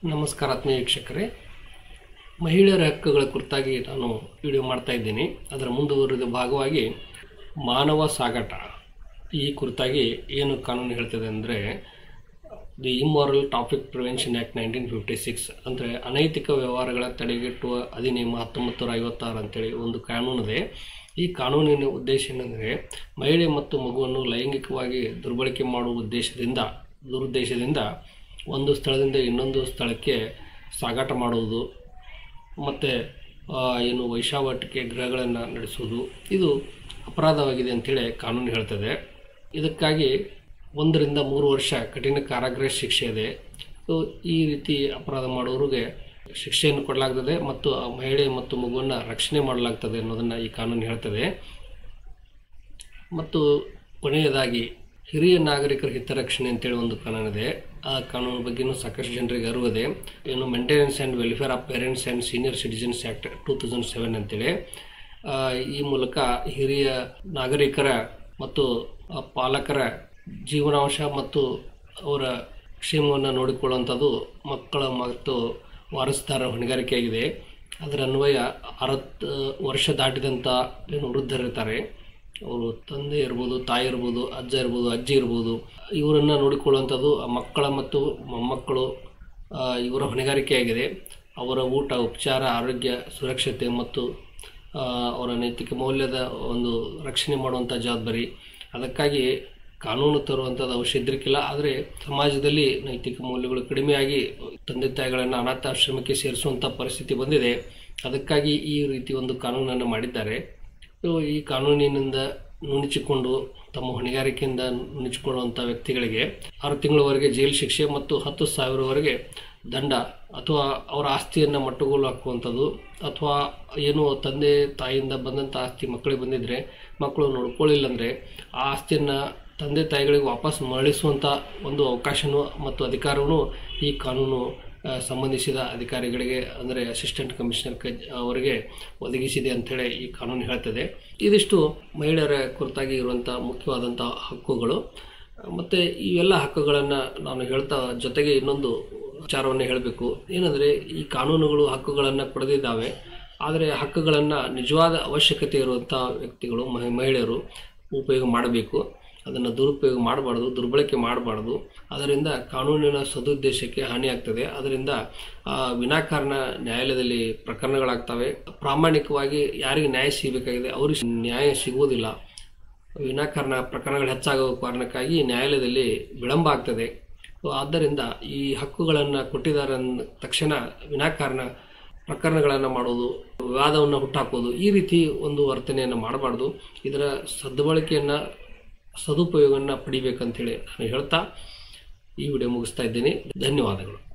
ನಮಸ್ಕಾರ ಆತ್ಮೀಯ ವೀಕ್ಷಕರೇ, ಮಹಿಳೆಯರ ಹಕ್ಕುಗಳ ಕುರಿತಾಗಿ ನಾನು ವಿಡಿಯೋ ಮಾಡ್ತಾ ಇದ್ದೀನಿ. ಅದರ ಮುಂದುವರಿದ ಭಾಗವಾಗಿ ಮಾನವ ಸಾಗಾಟ ಈ ಕುರಿತಾಗಿ ಏನು ಕಾನೂನು ಹೇಳ್ತದೆ ಅಂದರೆ the immoral traffic prevention act 1956 ಅಂದರೆ ಅನೈತಿಕ ವ್ಯವಹಾರಗಳ ತಡೆಗಟ್ಟುವ ಅಧಿನಿಯಮ 1956 ಅಂತೇಳಿ ಒಂದು ಕಾನೂನಿದೆ. ಈ ಕಾನೂನಿನ ಉದ್ದೇಶ ಏನೆಂದರೆ ಮಹಿಳೆ ಮತ್ತು ಮಗುವನ್ನು ಲೈಂಗಿಕವಾಗಿ ದುರ್ಬಳಕೆ ಮಾಡುವ ದುರುದ್ದೇಶದಿಂದ ಒಂದು ಸ್ಥಳದಿಂದ ಇನ್ನೊಂದು ಸ್ಥಳಕ್ಕೆ ಸಾಗಾಟ ಮಾಡುವುದು ಮತ್ತು ಏನು ವೈಶಾವಟಿಕೆ ಗೃಹಗಳನ್ನು ನಡೆಸುವುದು ಇದು ಅಪರಾಧವಾಗಿದೆ ಅಂತೇಳಿ ಕಾನೂನು ಹೇಳ್ತದೆ. ಇದಕ್ಕಾಗಿ 1 ರಿಂದ 3 ವರ್ಷ ಕಠಿಣ ಕಾರಾಗೃಹ ಶಿಕ್ಷೆ ಇದೆ. ಈ ರೀತಿ ಅಪರಾಧ ಮಾಡುವವರಿಗೆ ಶಿಕ್ಷೆಯನ್ನು ಕೊಡಲಾಗ್ತದೆ ಮತ್ತು ಆ ಮಹಿಳೆ ಮತ್ತು ಮಗುವನ್ನು ರಕ್ಷಣೆ ಮಾಡಲಾಗ್ತದೆ ಅನ್ನೋದನ್ನು ಈ ಕಾನೂನು ಹೇಳ್ತದೆ. ಮತ್ತು ಕೊನೆಯದಾಗಿ ಹಿರಿಯ ನಾಗರಿಕರ ಹಿತರಕ್ಷಣೆ ಅಂತೇಳಿ ಒಂದು ಕಾನೂನಿದೆ. ಆ ಕಾನೂನು ಬಗ್ಗೆಯೂ ಸಾಕಷ್ಟು ಜನರಿಗೆ ಅರಿವಿದೆ. ಏನು maintenance and welfare of parents and senior citizens act 2007 ಅಂತೇಳಿ. ಈ ಮೂಲಕ ಹಿರಿಯ ನಾಗರಿಕರ ಮತ್ತು ಪಾಲಕರ ಜೀವನಾಂಶ ಮತ್ತು ಅವರ ಕ್ಷೇಮವನ್ನು ನೋಡಿಕೊಳ್ಳುವಂಥದ್ದು ಮಕ್ಕಳ ಮತ್ತು ವಾರಸುದಾರರ ಹೊಣೆಗಾರಿಕೆಯಾಗಿದೆ. ಅದರ ಅನ್ವಯ 60 ವರ್ಷ ದಾಟಿದಂಥ ಏನು ವೃದ್ಧರಿರ್ತಾರೆ, ಅವರು ತಂದೆ ಇರ್ಬೋದು, ತಾಯಿ ಇರ್ಬೋದು, ಅಜ್ಜ ಇರ್ಬೋದು, ಅಜ್ಜಿ ಇರ್ಬೋದು, ಇವರನ್ನು ನೋಡಿಕೊಳ್ಳುವಂಥದ್ದು ಮಕ್ಕಳ ಮತ್ತು ಮೊಮ್ಮಕ್ಕಳು ಇವರ ಹೊಣೆಗಾರಿಕೆಯಾಗಿದೆ. ಅವರ ಊಟ, ಉಪಚಾರ, ಆರೋಗ್ಯ, ಸುರಕ್ಷತೆ ಮತ್ತು ಅವರ ನೈತಿಕ ಮೌಲ್ಯದ ಒಂದು ರಕ್ಷಣೆ ಮಾಡುವಂಥ ಜವಾಬ್ದಾರಿ. ಅದಕ್ಕಾಗಿ ಕಾನೂನು ತರುವಂಥದ್ದು ಅವಶ್ಯಕತೆ. ಆದರೆ ಸಮಾಜದಲ್ಲಿ ನೈತಿಕ ಮೌಲ್ಯಗಳು ಕಡಿಮೆಯಾಗಿ ತಂದೆ ತಾಯಿಗಳನ್ನು ಅನಾಥಾಶ್ರಮಕ್ಕೆ ಸೇರಿಸುವಂಥ ಪರಿಸ್ಥಿತಿ ಬಂದಿದೆ. ಅದಕ್ಕಾಗಿ ಈ ರೀತಿ ಒಂದು ಕಾನೂನನ್ನು ಮಾಡಿದ್ದಾರೆ. ಈ ಕಾನೂನಿನಿಂದ ನುಣುಚಿಕೊಂಡು ತಮ್ಮ ಹೊಣೆಗಾರಿಕೆಯಿಂದ ನುಣುಚಿಕೊಳ್ಳುವಂಥ ವ್ಯಕ್ತಿಗಳಿಗೆ 6 ತಿಂಗಳವರೆಗೆ ಜೈಲು ಶಿಕ್ಷೆ ಮತ್ತು 10,000ವರೆಗೆ ದಂಡ ಅಥವಾ ಅವರ ಆಸ್ತಿಯನ್ನು ಮಟ್ಟುಗೋಲು ಹಾಕುವಂಥದ್ದು, ಅಥವಾ ಏನು ತಂದೆ ತಾಯಿಯಿಂದ ಬಂದಂಥ ಆಸ್ತಿ ಮಕ್ಕಳಿಗೆ ಬಂದಿದ್ದರೆ ಮಕ್ಕಳು ನೋಡ್ಕೊಳ್ಳಿಲ್ಲ ಅಂದರೆ ಆ ಆಸ್ತಿಯನ್ನು ತಂದೆ ತಾಯಿಗಳಿಗೆ ವಾಪಸ್ ಮರಳಿಸುವಂಥ ಒಂದು ಅವಕಾಶವೂ ಮತ್ತು ಅಧಿಕಾರವೂ ಈ ಕಾನೂನು ಸಂಬಂಧಿಸಿದ ಅಧಿಕಾರಿಗಳಿಗೆ ಅಂದರೆ ಅಸಿಸ್ಟೆಂಟ್ ಕಮಿಷನರ್ ಅವರಿಗೆ ಒದಗಿಸಿದೆ ಅಂಥೇಳಿ ಈ ಕಾನೂನು ಹೇಳ್ತದೆ. ಇದಿಷ್ಟು ಮಹಿಳೆಯರ ಕುರಿತಾಗಿ ಇರುವಂಥ ಮುಖ್ಯವಾದಂಥ ಹಕ್ಕುಗಳು. ಮತ್ತು ಇವೆಲ್ಲ ಹಕ್ಕುಗಳನ್ನು ನಾನು ಹೇಳ್ತಾ ಜೊತೆಗೆ ಇನ್ನೊಂದು ವಿಚಾರವನ್ನು ಹೇಳಬೇಕು. ಏನಂದರೆ ಈ ಕಾನೂನುಗಳು ಹಕ್ಕುಗಳನ್ನು ಪಡೆದಿದ್ದಾವೆ, ಆದರೆ ಹಕ್ಕುಗಳನ್ನು ನಿಜವಾದ ಅವಶ್ಯಕತೆ ಇರುವಂಥ ವ್ಯಕ್ತಿಗಳು ಮಹಿಳೆಯರು ಉಪಯೋಗ ಮಾಡಬೇಕು. ಅದನ್ನು ದುರುಪಯೋಗ ಮಾಡಬಾರ್ದು, ದುರ್ಬಳಕೆ ಮಾಡಬಾರ್ದು. ಅದರಿಂದ ಕಾನೂನಿನ ಸದುದ್ದೇಶಕ್ಕೆ ಹಾನಿಯಾಗ್ತದೆ. ಅದರಿಂದ ವಿನಾಕಾರಣ ನ್ಯಾಯಾಲಯದಲ್ಲಿ ಪ್ರಕರಣಗಳಾಗ್ತವೆ. ಪ್ರಾಮಾಣಿಕವಾಗಿ ಯಾರಿಗೆ ನ್ಯಾಯ ಸಿಗಬೇಕಾಗಿದೆ ಅವ್ರಿಗೆ ನ್ಯಾಯ ಸಿಗುವುದಿಲ್ಲ. ವಿನಾಕಾರಣ ಪ್ರಕರಣಗಳು ಹೆಚ್ಚಾಗುವ ಕಾರಣಕ್ಕಾಗಿ ನ್ಯಾಯಾಲಯದಲ್ಲಿ ವಿಳಂಬ ಆಗ್ತದೆ. ಆದ್ದರಿಂದ ಈ ಹಕ್ಕುಗಳನ್ನು ಕೊಟ್ಟಿದ್ದಾರೆ ಅಂದ ತಕ್ಷಣ ವಿನಾಕಾರಣ ಪ್ರಕರಣಗಳನ್ನು ಮಾಡೋದು, ವಿವಾದವನ್ನು ಹುಟ್ಟಾಕೋದು, ಈ ರೀತಿ ಒಂದು ವರ್ತನೆಯನ್ನು ಮಾಡಬಾರ್ದು. ಇದರ ಸದುಪಯೋಗವನ್ನು ಪಡಿಬೇಕಂತೇಳಿ ನಾನು ಹೇಳ್ತಾ ಈ ವಿಡಿಯೋ ಮುಗಿಸ್ತಾ ಇದ್ದೀನಿ. ಧನ್ಯವಾದಗಳು.